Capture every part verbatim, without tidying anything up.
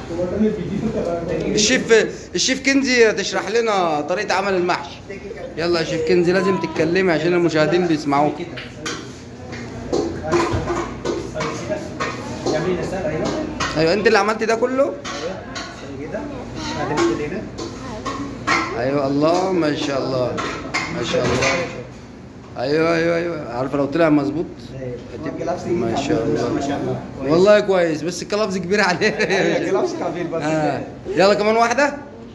الشيف الشيف كنزي تشرح لنا طريقة عمل المحشي. يلا يا شيف كنزي، لازم تتكلمي عشان المشاهدين بيسمعوك. ايوه انت اللي عملتي ده كله؟ ايوه الله ما شاء الله ما شاء الله. ايوه ايوه ايوه عارفه لو طلع مظبوط ما شاء الله والله كويس، بس الكلافز كبير عليه. كلافز كبير بس. آه. يلا كمان واحده.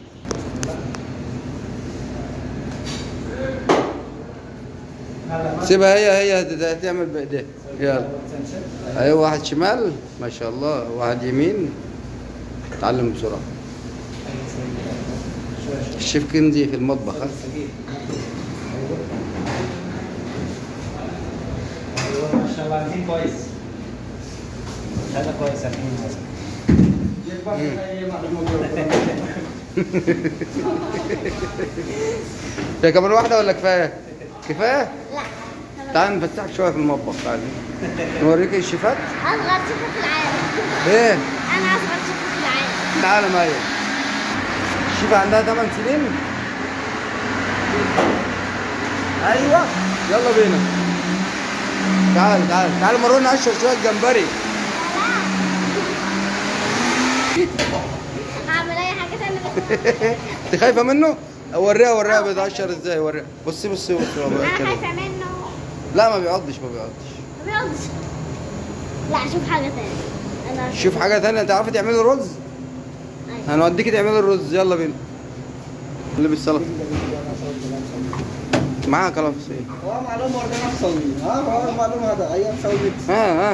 سيبها هي هي تعمل بايديها. يلا ايوه واحد شمال ما شاء الله، واحد يمين. اتعلم بسرعه. الشيف كنزي في المطبخ. ها ما شاء الله الحين كويس. هذا كويس الحين. هي كمان واحده ولا كفايه؟ كفايه؟ لا. تعال نفتحك شويه في المطبخ. تعال نوريك الشيفات. اصغر شيف في العالم. ايه؟ انا اصغر شيف في العالم. العالم. ايوه الشيفه عندها ثمان سنين. ايوه يلا بينا. تعال تعال تعال مرونا اشرب شويه جمبري. اعمل اي حاجه ثانيه. انت خايفه منه؟ وريها وريها بيتقشر ازاي. وريها. بصي بصي بصي. انا خايفه منه. لا ما بيعضش ما بيعضش. ما بيقعدش. لا شوف حاجه ثانيه. انا شوف حاجه ثانيه. تعرفي تعملي رز؟ أيوة. هنوديكي تعملي الرز. يلا بينا. اللي بالسلطه معاها كلام في هو معلومه ورجعنا نسوي. ها هو معلومه هذا ايام سويت. ها ها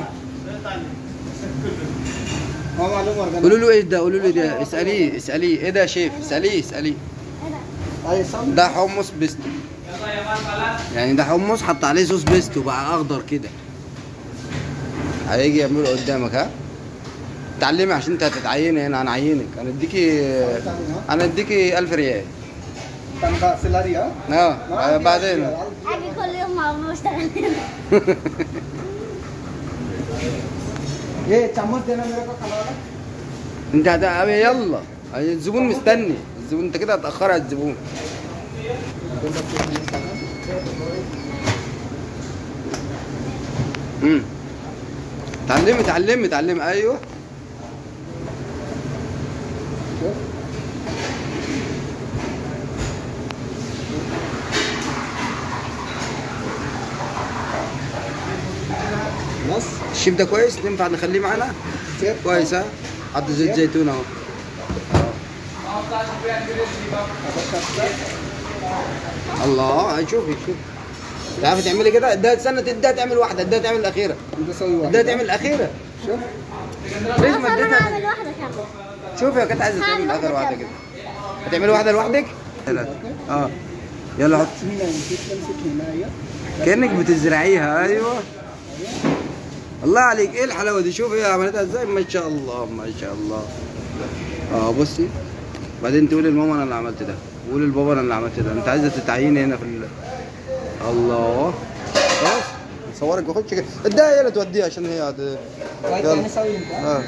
هو معلومه ورجعنا. قولوا له ايه ده؟ قولوا له ده. اساليه اساليه ايه ده يا شيف؟ اساليه اساليه. اي صم. ده حمص بيستو. يعني ده حمص حط عليه صوص بيستو بقى اخضر كده. هيجي يعمله قدامك. ها اتعلمي عشان انت هتتعيني هنا. هنعينك. هنديكي هنديكي ألف ريال. تنقى سلاري. ها اه بعدين. اجي كل يوم مع ماما اشتغل هنا. ايه चम्मच देना मेरे को खाना वाला. انت هت... يلا الزبون مستني. الزبون انت كده هتاخر على الزبون. امم اتعلمي اتعلمي اتعلمي. ايوه بس الشيف ده كويس. ينفع نخليه معانا؟ كويس. ها حط زيت زيتون اهو. الله شوفي شوفي. تعرفي تعملي كده؟ اديها تستنى تديها تعمل واحده. اديها تعمل الاخيره. انت سوي واحده. اديها تعمل الاخيره. شوف ليش ما انا اديتها؟ هعمل واحده كمان. شوفي هي كانت عايزه تعمل اخر واحده كده. هتعملي واحده لوحدك؟ ثلاثه. اه يلا حط. كانك بتزرعيها. ايوه الله عليك. ايه الحلاوه دي؟ شوفي هي عملتها ازاي. ما شاء الله ما شاء الله. اه بصي. بعدين تقولي لماما انا اللي عملت ده. قولي لبابا انا اللي عملت ده. انت عايزه تتعيني هنا في ال... الله خلاص صورك واخدش كده. اديها يلا توديها عشان هي هت... يلا سوي انت. اه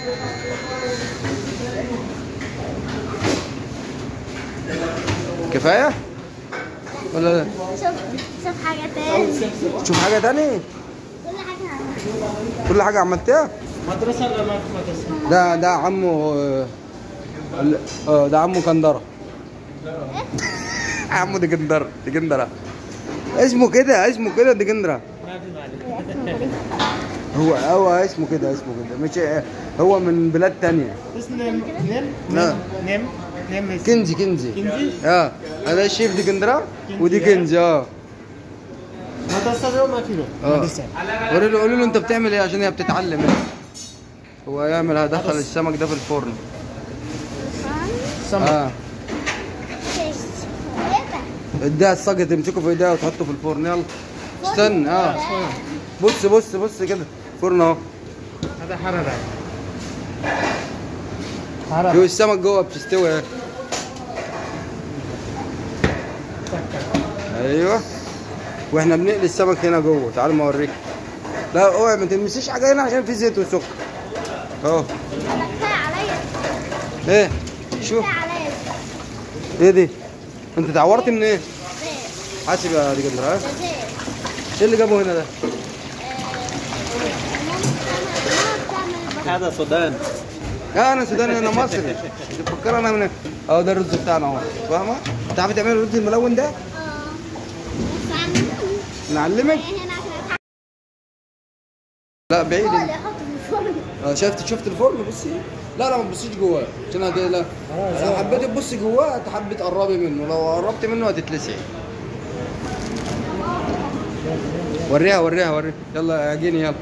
كفايه ولا لا؟ شوف شوف حاجه ثانيه. شوف حاجه ثانيه. كل حاجه عملتها. كل حاجه عملتها. مدرسه ولا ما في مدرسه؟ ده ده عمو. اه ده عمو كندره. عمو دي كندره دي كندره. اسمه كده اسمه كده دي كندره. هو هو اسمه كده اسمه كده مش هو من بلاد تانية. اسمه نيم نيم لا نيم نيم كنزي كنزي. كنزي؟ اه هذا الشيف دي كندره ودي كنزي. اه مدرسه ما فيه. اه قولوا له قولوا له انت بتعمل ايه عشان هي بتتعلم هنا. هو يعمل هدخل السمك ده في الفرن. سمك. اه اديها الصاج تمسكه في ايديها وتحطه في الفرن. يلا استنى. اه بص بص بص كده فرن اهو. هذا حراره. شوف السمك جوه بتستوي اهي. ايوه واحنا بنقلي السمك هنا جوه. تعالوا ما اوريك. لا اوعي ما تلمسيش حاجه هنا عشان في زيت وسكر اهو. انا كفايه عليا. ايه شوف عليك ايه دي؟ انت اتعورت من ايه؟ زيت حاسب يا دي قدر ها؟ زيت ايه اللي جابه هنا ده؟ هذا سودان. يا انا سوداني انا مصري. تفكر انا من اهو ده الرز بتاعنا اهو فاهمه؟ تعرفي تعملي الرز الملون ده؟ اه بس عندي نعلمك؟ هنا كده لا بعيد هو انت. اللي يحط في الفرن اه شفت شفت الفرن بصي لا لا ما تبصيش جواه عشان هت- لا لو حبيت تبصي جواه هتحبي تقربي منه لو قربت منه هتتلسعي وريها وريها وريها يلا اجيني يلا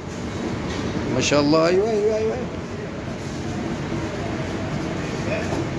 ما شاء الله ايوه ايوه ايوه, أيوة.